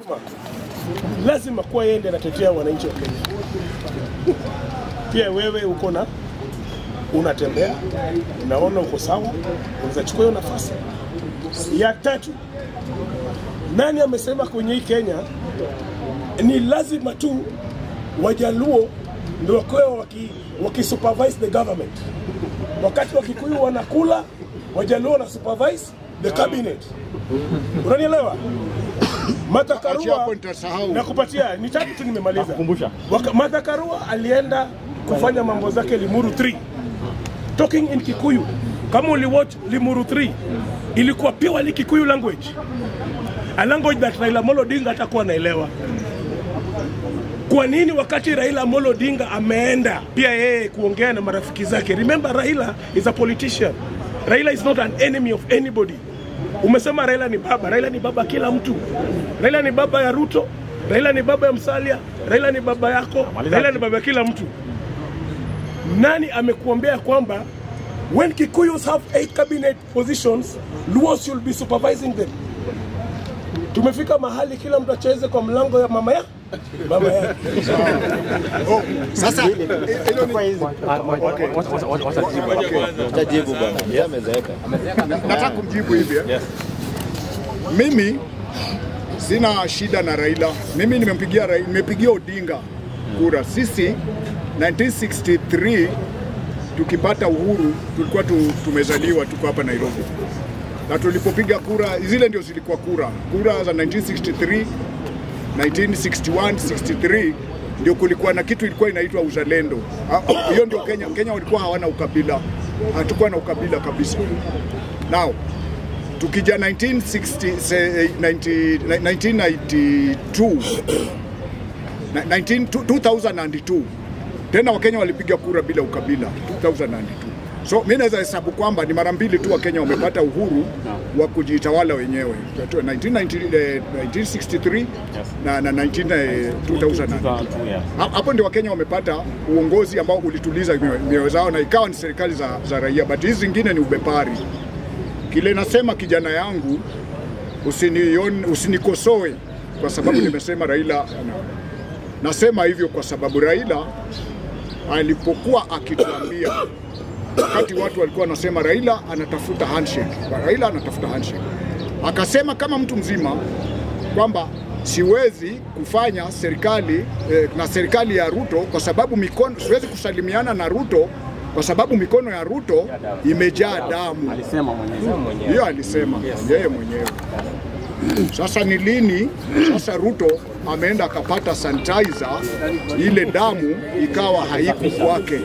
lazima kuwa yeye ndiye anatetea wananchi wa Kenya. Pia wewe uko na unatembea, unaona uko sawa, unaweza chukua hiyo nafasi. Ya tatu, nani amesema kwenye hii Kenya ni lazima tu Wajaluo ndio waki supervise the government? Wakati Wakikuyu wanakula, Wajaluo na supervise the cabinet. Unanielewa? Martha Karua, nakupatia ni tatu tu nimemaliza. Martha Karua alienda kufanya mambo zake Limuru 3. Talking in Kikuyu. Kama uliwatch Limuru 3, ilikuwa purely Kikuyu language. A language that Raila Amolo Odinga hatakuwa anaelewa. Kwa nini wakati Raila Amolo Odinga ameenda pia yeye kuongea na marafiki zake? Remember, Raila is a politician. Raila is not an enemy of anybody. Umesema Raila ni baba. Raila ni baba kila mtu. Raila ni baba ya Ruto. Raila ni baba ya Musalia. Raila ni baba yako. Raila ni baba ya kila mtu. Nani amekuambia kwamba when Kikuyus have 8 cabinet positions, Luos should be supervising them? Tumefika mahali kila mtu acheze kwa mlango ya mama ya Sasa nataka kumjibu hivi. Mimi sina shida na Raila. Mimi nimepigia Odinga kura. Sisi 1963 tukipata uhuru tulikuwa tumezaliwa, tuko hapa Nairobi. Na tulipopiga kura, zile ndio zilikuwa kura za 1963, 1961, 63 ndio kulikuwa na kitu ilikuwa inaitwa uzalendo. Hiyo ndio Kenya walikuwa hawana ukabila. Hatukuwa na ukabila kabisa. Now tukija 2002 tena Wakenya walipiga kura bila ukabila 2002. So mimi naweza hesabu kwamba ni mara mbili tu Wakenya wamepata uhuru wa kujitawala wenyewe, 1963 na 2002. Hapo ndio Wakenya wamepata uongozi ambao ulituliza mioyo zao na ikawa ni serikali za raia, but hizi zingine ni ubepari. Kile nasema kijana yangu, usinikosoe kwa sababu nimesema Raila. Nasema hivyo kwa sababu Raila alipokuwa akituambia, wakati watu walikuwa wanasema Raila anatafuta handshake, akasema kama mtu mzima kwamba siwezi kufanya serikali na serikali ya Ruto kwa sababu siwezi kusalimiana na Ruto kwa sababu mikono ya Ruto imejaa damu. Alisema mwenyewe. Hiyo alisema yeye mwenyewe. Sasa ni lini sasa Ruto ameenda akapata sanitizer, ile damu ikawa haiku kwake?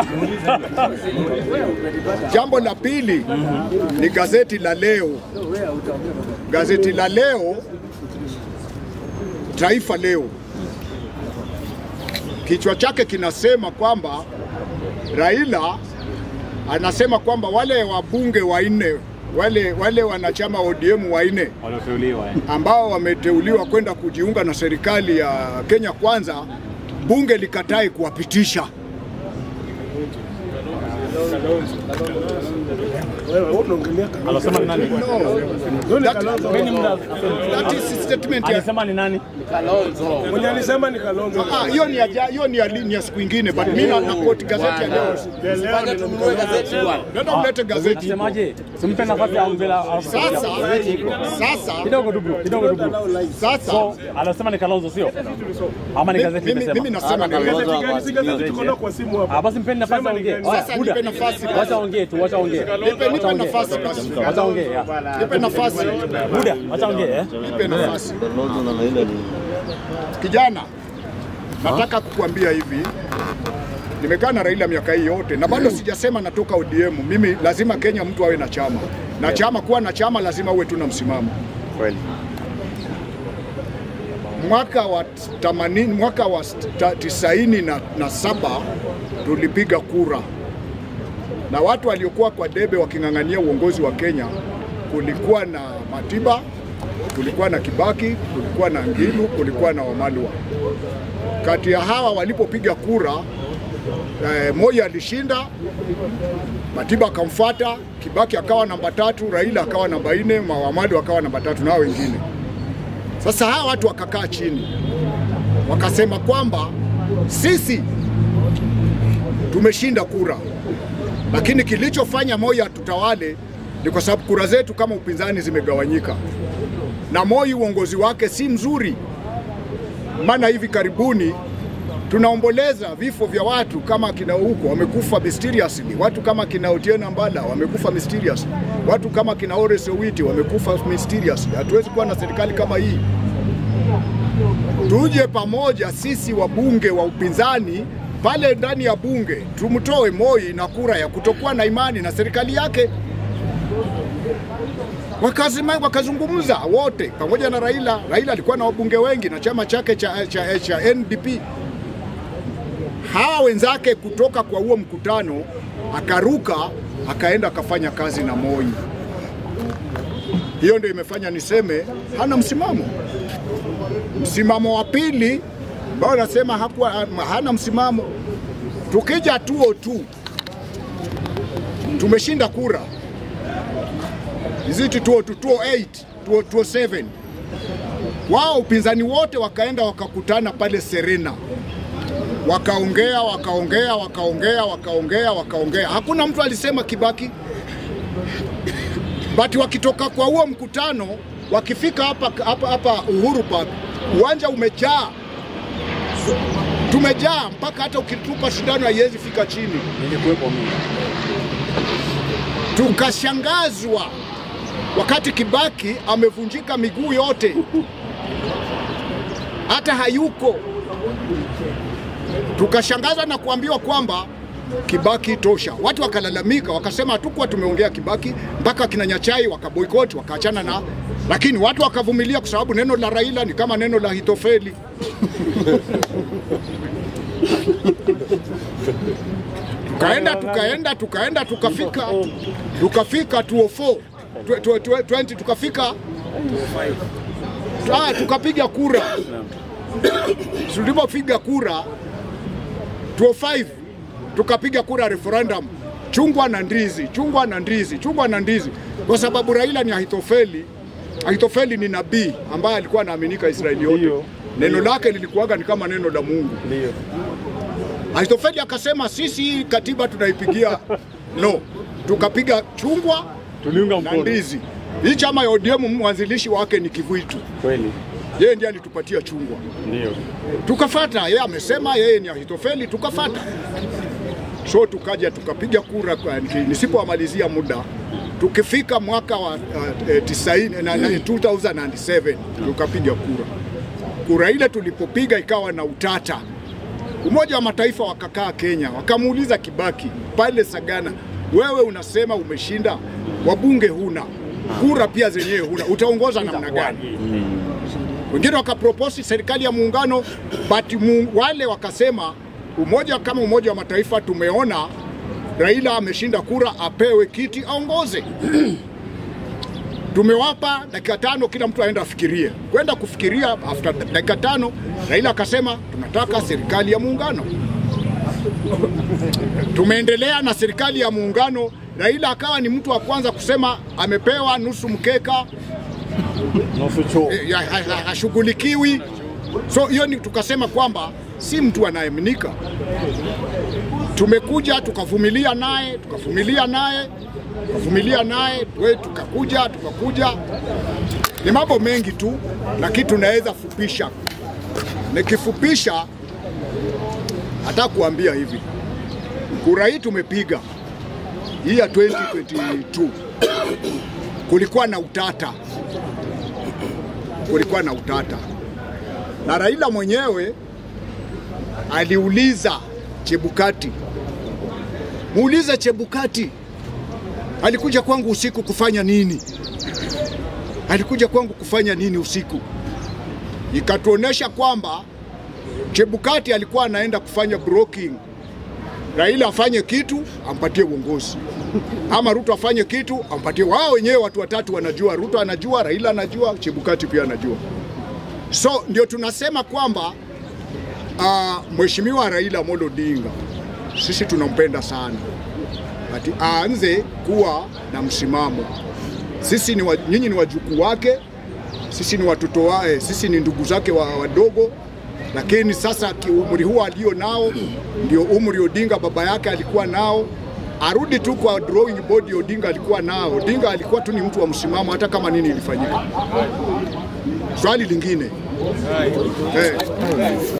Jambo la pili ni gazeti la leo. Gazeti la leo, Taifa Leo, kichwa chake kinasema kwamba Raila anasema kwamba wale wabunge wanne, wale wanachama ODM wanne ambao wameteuliwa kwenda kujiunga na serikali ya Kenya Kwanza, bunge likatai kuwapitisha. Anasema ni nani? Alisema ni nani? Kalonzo. Mwenye alisema ni Kalonzo. Hiyo ni ya siku nyingine, but mimi na quote gazeti ya leo. Usifanye tununue gazeti bwana. Ndio mlete gazeti. Unasemaje? Simpe nafasi ya Ambela. Sasa kidogo tu. Sasa anasema ni Kalonzo, sio? Ama ni gazeti limesema? Mimi nasema ni gazeti tuko na kwa simu hapa. Basi mpeni nafasi aongee. Sasa nipe nafasi. Wacha ongee tu, wacha ongee. Nipe nafasi basi. Wacha ongee. Nipe nafasi. Buda, wacha ongee. Nipe nafasi. Kijana, nataka kukuambia hivi. Nimekaa na Raila miaka hii yote na bado sijasema natoka ODM. Mimi lazima Kenya mtu awe na chama. Na chama, kuwa na chama lazima uwe tu na msimamo. Kweli. Mwaka wa 97 tulipiga kura. Na watu waliokuwa kwa debe waking'ang'ania uongozi wa Kenya, kulikuwa na Matiba, kulikuwa na Kibaki, kulikuwa na Ngilu, kulikuwa na Wamalwa. Kati ya hawa walipopiga kura, Moi alishinda, Matiba akamfuata, Kibaki akawa namba 3, Raila akawa namba 4, Wamalwa akawa namba 3 na wengine. Sasa hawa watu wakakaa chini wakasema kwamba sisi tumeshinda kura, lakini kilichofanya Moi atutawale ni kwa sababu kura zetu kama upinzani zimegawanyika, na Moi uongozi wake si mzuri. Maana hivi karibuni tunaomboleza vifo vya watu kama kina huko wamekufa mysteriously, watu kama kina Otieno Ambala wamekufa mysteriously, watu kama kina Horace Owiti wamekufa mysteriously. Hatuwezi kuwa na serikali kama hii. Tuje pamoja sisi wabunge wa upinzani pale ndani ya bunge, tumtoe Moi na kura ya kutokuwa na imani na serikali yake. Wakazungumza wote pamoja na Raila. Raila alikuwa na wabunge wengi na chama chake cha NDP. Hawa wenzake kutoka kwa huo mkutano akaruka akaenda akafanya kazi na Moi. Hiyo ndio imefanya niseme hana msimamo. Msimamo wa pili ambao nasema hana msimamo, tukija 202 tumeshinda kura. Is it 208, 207? Wao upinzani wote wakaenda wakakutana pale Serena. Wakaongea. Hakuna mtu alisema Kibaki. But wakitoka kwa huo mkutano, wakifika hapa Uhuru Park, uwanja umejaa. Tumejaa mpaka hata ukitupa shindano haiwezi fika chini. Tukashangazwa wakati Kibaki amevunjika miguu yote, hata hayuko. Tukashangaza na kuambiwa kwamba Kibaki tosha. Watu wakalalamika, wakasema hatukuwa tumeongea Kibaki, mpaka kina Nyachai wakaboycott, wakaachana na, lakini watu wakavumilia kwa sababu neno la Raila ni kama neno la Ahithofeli. Tukaenda tukafika 204 tukafika tukapiga kura. Tulipopiga kura 205 tukapiga kura referendum, chungwa na ndizi, kwa sababu Raila ni Ahithofeli. Ahithofeli ni nabii ambaye alikuwa anaaminika Israeli yote. Neno lake lilikuwaga ni kama neno la Mungu. Ndio. Ahithofeli akasema sisi katiba tunaipigia no. Tukapiga chungwa na ndizi. Hii chama ya ODM mwanzilishi wake ni Kivuitu. Kweli. Yeye ndiye alitupatia chungwa. Ndio. Tukafata, yeye amesema yeye ni Ahithofeli, tukafata. So tukaja tukapiga kura, nisipomalizia muda tukifika mwaka wa 2007 tukapiga kura. Kura ile tulipopiga ikawa na utata. Umoja wa Mataifa wakakaa Kenya, wakamuuliza Kibaki pale Sagana, wewe unasema umeshinda, wabunge huna, kura pia zenyewe huna, utaongoza namna gani? Wengine wakapropose serikali ya muungano, but wale wakasema kama Umoja wa Mataifa tumeona Raila ameshinda kura, apewe kiti aongoze. Tumewapa dakika 5 kila mtu aenda afikirie. Kwenda kufikiria, after dakika 5 Raila akasema tunataka serikali ya muungano. Tumeendelea na serikali ya muungano. Raila akawa ni mtu wa kwanza kusema amepewa nusu mkeka, nusu choo, hashughulikiwi. So hiyo ni tukasema kwamba si mtu anayeaminika. Tumekuja tukavumilia naye, tukakuja. Ni mambo mengi tu, lakini tunaweza fupisha. Nikifupisha hata kuambia hivi, kura hii tumepiga hii ya 2022 kulikuwa na utata. Na Raila mwenyewe aliuliza Chebukati, muulize Chebukati alikuja kwangu usiku kufanya nini? Usiku? Ikatuonesha kwamba Chebukati alikuwa anaenda kufanya broking. Raila afanye kitu ampatie uongozi, ama Ruto afanye kitu ampatie. Wao wenyewe watu watatu wanajua, Ruto anajua, Raila anajua, Chebukati pia anajua. So ndio tunasema kwamba Mheshimiwa Raila Amolo Odinga sisi tunampenda sana, ati aanze kuwa na msimamo. Sisi nyinyi ni wajukuu wake, sisi ni watoto wake, sisi ni ndugu zake wadogo, lakini sasa umri huo alio nao ndio umri Odinga baba yake alikuwa nao. Arudi tu kwa drawing board Odinga alikuwa nao. Odinga alikuwa tu ni mtu wa msimamo hata kama nini ilifanyika. Swali lingine.